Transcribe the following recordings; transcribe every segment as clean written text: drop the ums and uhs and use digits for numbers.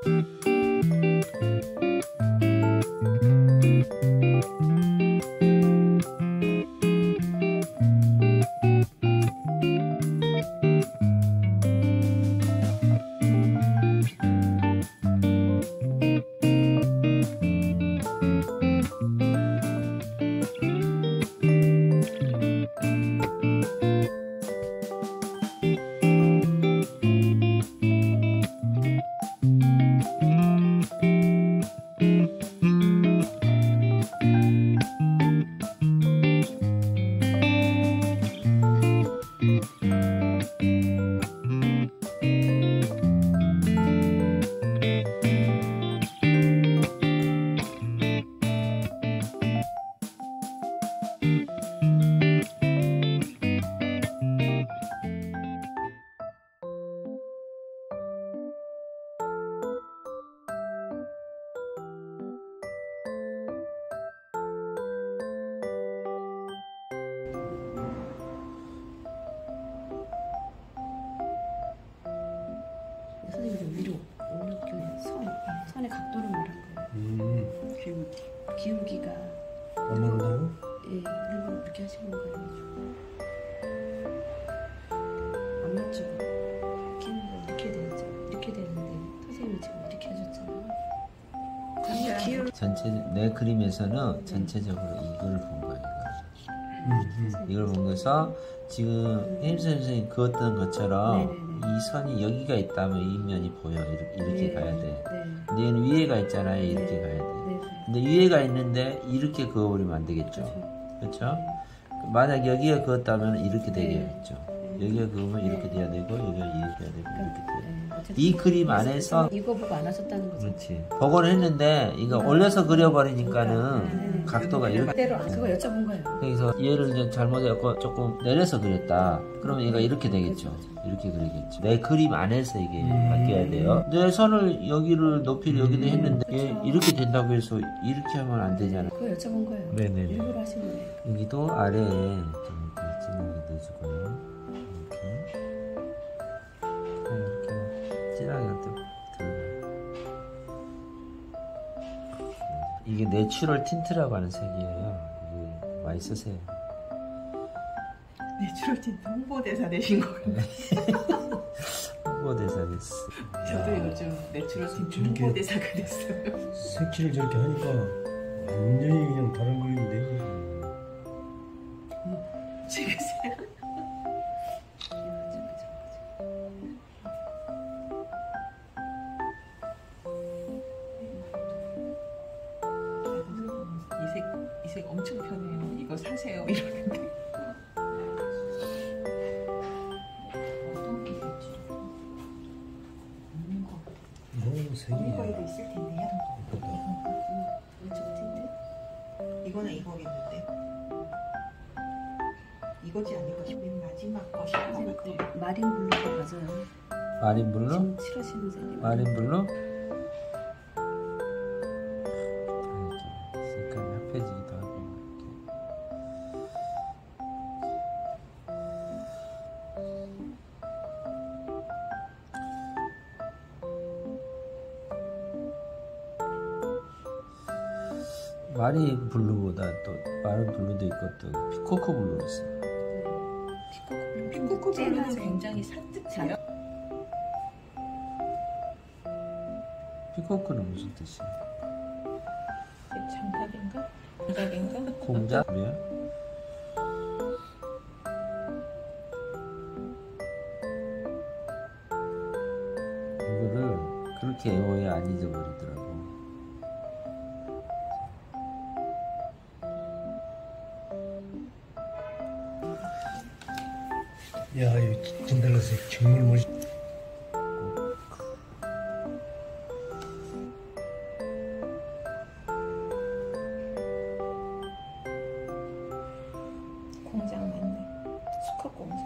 선생님이 위로 올려주는 선의 각도를 말한 거예요. 기울기가 안 맞나요? 예, 일부러 그렇게 하시는 거예요. 안 맞죠? 이렇게 되죠. 이렇게 되는데 선생님이 지금 이렇게 하셨잖아요. 전체 내 그림에서는 전체적으로 이걸 본 거예요. 이걸 본 거에서 지금 혜임선 선생님이 그었던 것처럼 이 선이 여기가 있다면 이 면이 보여. 이렇게 가야 돼. 근데 얘는 위에가 있잖아요. 이렇게 가야 돼. 근데 위에가 있는데 이렇게 그어버리면 안 되겠죠. 그렇죠? 만약 여기가 그었다면 이렇게 되겠죠. 여기가 그으면 이렇게 돼야 되고 여기가 이렇게 돼야 되고 이렇게 돼야 되고 이 그림 안에서 이거 보고 안 하셨다는 거죠. 그렇지. 복원을 했는데 이거 올려서 그려버리니까는 각도가 이렇게 그대로 그거 여쭤본 거예요. 그래서 얘를 이제 잘못해갖고 조금 내려서 그렸다. 그러면 얘가 이렇게 되겠죠. 이렇게 그리겠죠. 내 그림 안에서 이게 바뀌어야 돼요. 내 선을 여기를 높이를 여기도 했는데 얘 이렇게 된다고 해서 이렇게 하면 안 되잖아요. 그거 여쭤본 거예요. 네네. 일부러 하신 거예요. 여기도 아래에 좀 이렇게 진하게 넣어주고요. 이렇게 진하게 들어가요. 이게 내추럴 틴트라고 하는 색이에요. 이게 많이 쓰세요. 내추럴 틴트 홍보대사 되신 거 같아요. 홍보대사 됐어. 저도 요즘 내추럴 틴트 홍보대사가 됐어요. 색칠을 저렇게 하니까 완전히 그냥 다른 그림인데요. 찍으세요. 이 색 엄청 편해요. 이거 사세요. 이러는데. 어떤 게 있지? 없는 거 같아요. 색이 이거 있을 텐데요. 이거는 이거겠는데. 이거지 않을까 싶으면 마지막 것일 것 같아요. 마린 블루가 맞아요. 마린 블루? 지금 칠하시는 색이 마린 블루? 색깔이 합해지기도 하고 마린 블루보다 또 마린 블루도 있고 또 피코크 블루 있어요. 피코크 블루는 굉장히 산뜻해요. 피코크는 무슨 뜻이에요? 장갑인가? 장갑인가? 공작이요? 이거를 그렇게 외워야 안 잊어버리더라고. 야, 이 진달래색 정말 멋있. 공장 맞네. 수컷 공장.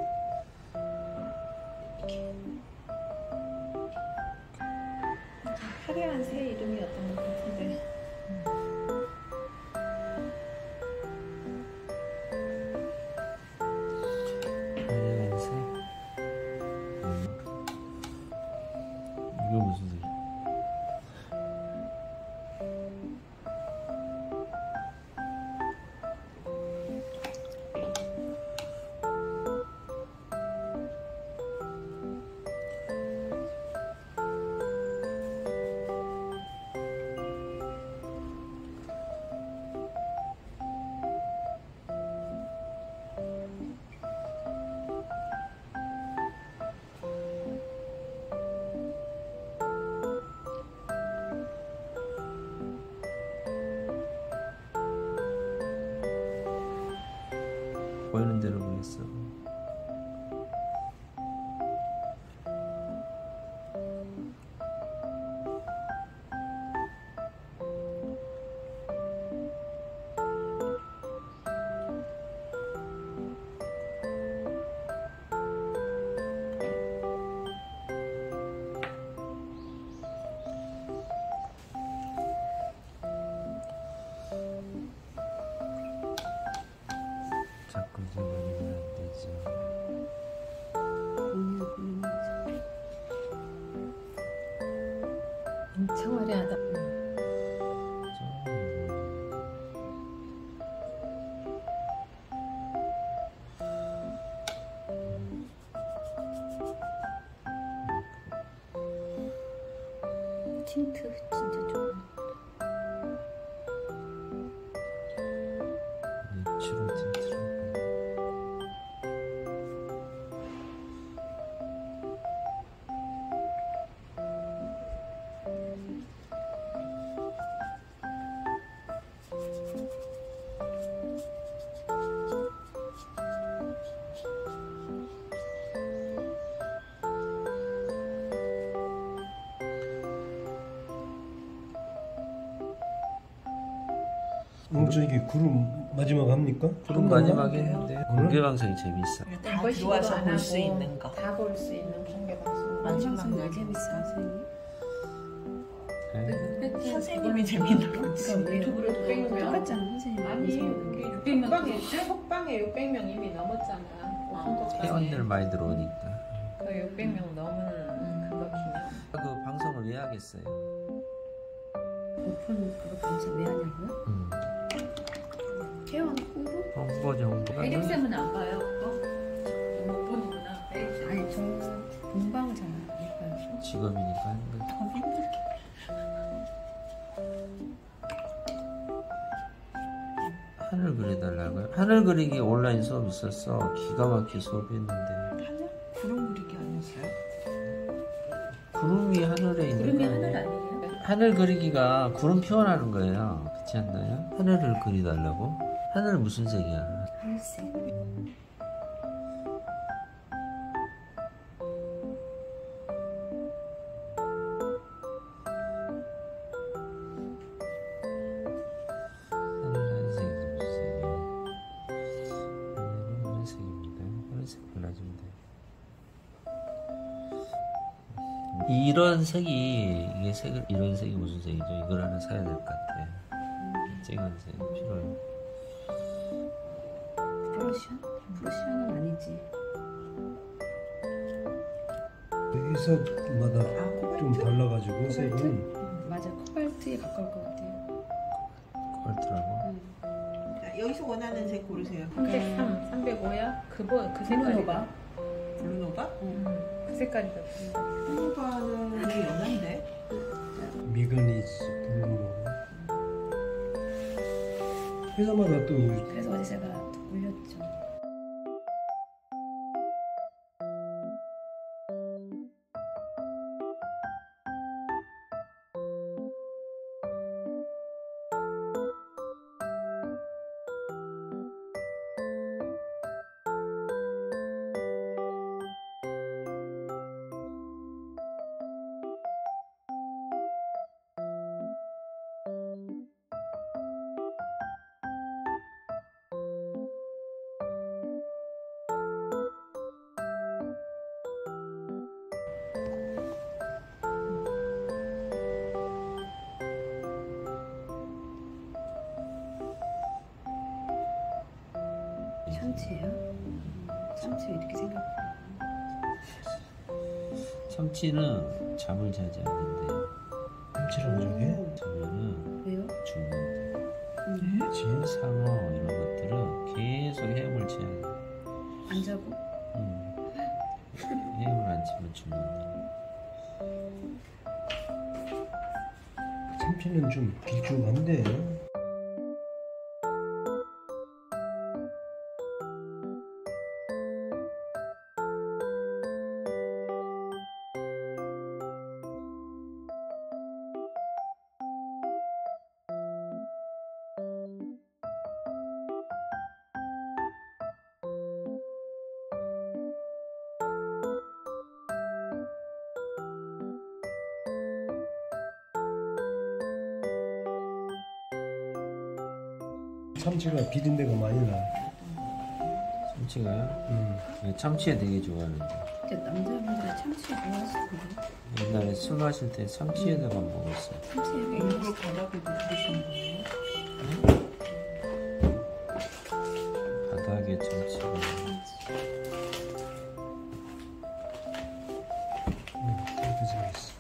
이렇게. 화려한 새 이름이었던 것 같은데. 이거 무슨 소리? 보이는 대로 그렸어. 자꾸 이제 그리면 안 되죠. 엄청 화려하다. 틴트 진짜 좋아. 내추럴 틴트로. 저기 구름 마지막 합니까? 그럼 마지막에 했는데 공개 방송이 재밌어. 다 들어와서 볼 수 있는 거. 다 볼 수 있는 공개 방송. 마지막 날 날 재밌어 선생님. 네. 선생님이 재밌는 거지. 유튜브로 600명. 똑같잖아 선생님. 아니 방송하는 게. 600명 속방에 600명 이미 넘었잖아. 회원들 많이 들어오니까. 그 600명 넘은 그거 기념. 그 방송을 왜 하겠어요? 오픈 그거 방송 왜 하냐고요? 회원 홍보? 홍보죠, 홍보. 에릭쌤은 안 봐요 그거? 못 보는구나. 에릭쌤. 아니 저 공방잖아요. 직업이니까 하는 거지. 더 힘들게. 하늘 그려달라고요? 하늘 그리기 온라인 수업 있었어. 기가 막히게 수업했는데. 구름 그리기 아니었어요? 구름이 하늘에 있는 구름이 거 하늘 아니에요? 아니에요? 하늘 그리기가 구름 표현하는 거예요. 그렇지 않나요? 하늘을 그리달라고? 하늘 무슨 색이야? 하늘색. 하늘 하늘색이 무슨 색이야? 하늘은 하늘색입니다. 하늘색 골라주면 돼요. 이런 색이 이게 색을 이런 색이 무슨 색이죠? 이걸 하나 사야 될 것 같아. 쨍한 색 필요해요. 프로시안? 프로시안은 아니지. 회사마다 좀 달라가지고 색은 맞아 코발트에 가까울 것 같아요. 코발트라고? 여기서 원하는 색 고르세요. 303, 305야? 그 색깔이. 블루노바. 블루노바? 그 색깔이다. 블루노바는 되게 연한데? 미그니스 블루. 회사마다 또 그래서 어제 제가 올렸죠. 참치예요? 참치 이렇게 생각해. 참치는 잠을 자지 않는데 참치라고 저게? 자면은 왜요? 죽는데. 질, 상어 이런 것들은 계속 헤엄을 쳐야 돼. 안 자고? 헤엄을 안 치면 죽는다. 참치는 좀 길쭉한데 참치가 비린내가 많이 나. 참치가요? 네, 참치에 되게 좋아하는데 남자분들이 참치 좋아하실 텐데. 옛날에 술 마실 때 참치에다가 먹었어요. 참치에 일부러 바닥에도 두르시는 거예요? 바닥에 참치가 이렇게 생겼어.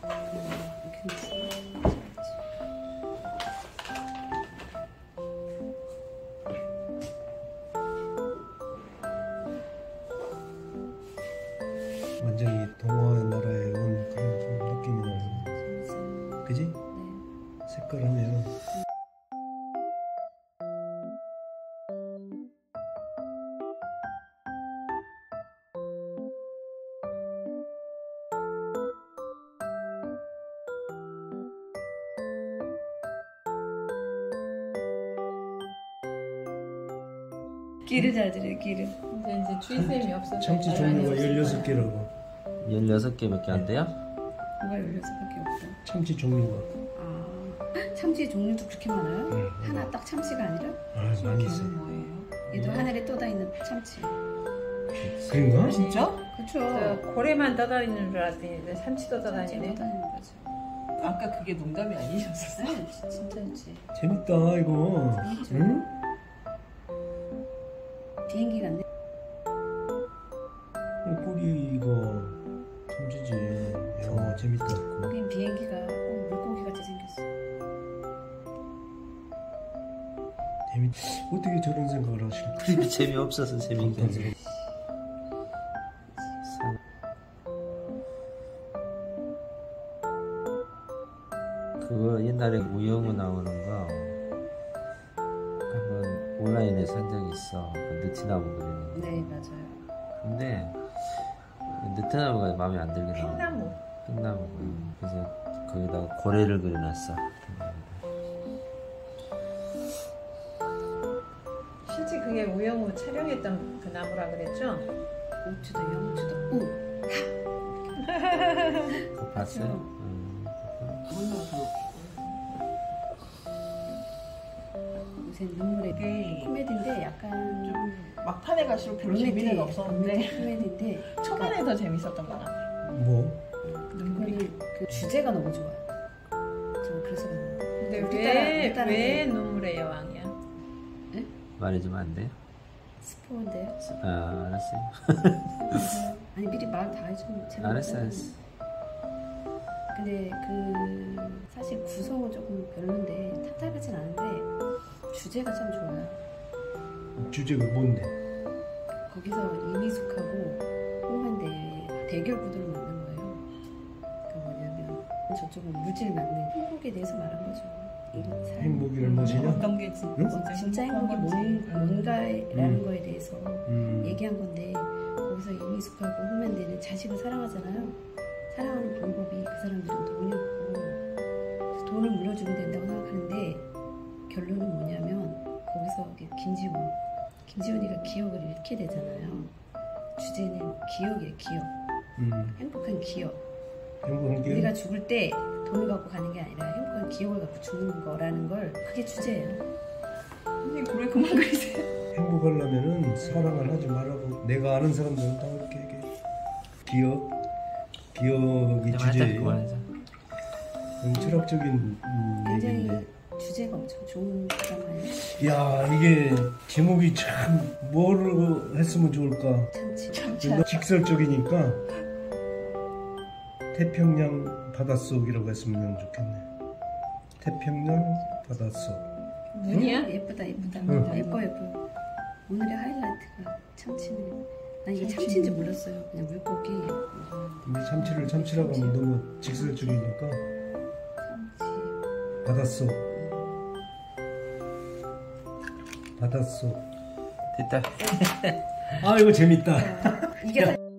완전히 동화 나라에 온 그런 좀 느낌이 나는. 그지? 네. 색깔하네요. 끼를 잘 들여요, 끼를. 이제 주의쌤이 없어서 참치 종류가 16개라고. 16개밖에 안 돼요? 뭐가 16개밖에 없다. 참치 종류가. 아, 참치 종류도 그렇게 많아요? 응. 하나 딱 참치가 아니라? 아, 많이 있어. 걔는 뭐예요? 얘도 하늘에 떠다니는 참치. 그런가? 진짜? 그쵸? 저 고래만 떠다니는 줄 알았더니 참치도 떠다니네. 떠다니는 거죠. 아까 그게 농담이 아니셨었어요? 네, 진짜였지. 재밌다 이거. 재밌죠? 응? 비행기 같네. 꼬리 이거 참치지. 야 재밌다. 거긴 비행기가 물고기 같이 생겼어. 재밌. 어떻게 저런 생각을 하실까? 그렇게 재미없어서 재밌게 하지. 그거 옛날에 우영우 나오는 거 한번 온라인에서 한 적이 있어. 그 느티나무 그리는 거. 네, 맞아요. 근데 느티나무가 마음에 안 들게 나와. 흰나무. 흰나무. 그래서 거기다가 고래를 그려놨어. 실제 그게 우영우 촬영했던 그 나무라 그랬죠? 옥주도 영주도 우. 그거 봤어요? 요새 눈물의 이게 코미디인데 약간 좀 막판에 갈수록 별로 재미는 없었는데 코미디인데 초반에 더 재밌었던 것 같아요. 뭐? 눈물이 그 주제가 너무 좋아요. 저는 그래서 근데 우리 왜 눈물의 여왕이야? 말해주면 안 돼요? 스포인데요. 아, 알았어요. 아니 미리 말 다 해주면 재밌어. 알았어. 근데 그 사실 구성은 조금 별론데 탑탑하진 않은데 주제가 참 좋아요. 주제가 뭔데? 거기서 이미숙하고 홍만대의 대결 구도를 만든 거예요. 그러니까 뭐냐면 저쪽은 물질 맞는 행복에 대해서 말한 거죠. 행복이란 무엇이냐? 어떤 게 진짜 행복이 뭔가라는 거에 대해서 얘기한 건데 거기서 이미숙하고 홍만대는 자식을 사랑하잖아요. 사랑하는 방법이 그 사람들은 돈이 없고 돈을 물려주면 된다고 생각하는데 결론은 뭐냐면 거기서 김지훈이가 기억을 잃게 되잖아요. 주제는 기억이에요. 기억. 행복한 기억. 행복한 게 우리가 죽을 때 돈을 갖고 가는 게 아니라 행복한 기억을 갖고 죽는 거라는 걸 그게 주제예요. 선생님 그래 그만 그리세요. 행복하려면은 사랑을 하지 말라고. 내가 아는 사람들은 다 그렇게 얘기해. 기억이 주제예요. 그만하자. 철학적인 굉장히 얘기인데. 주제가 엄청 좋은 드라마예요. 야 이게 제목이 참 뭐를 했으면 좋을까. 참치. 직설적이니까 태평양 바닷속이라고 했으면 좋겠네. 태평양 바닷속. 눈이야? 예쁘다. 응. 예뻐. 오늘의 하이라이트가 참치네. 난 이게 참치인지 몰랐어요. 그냥 물고기. 근데 참치를 참치라고 하면 너무 직설적이니까 참치. 바닷속. 됐다. 아 이거 재밌다. 이게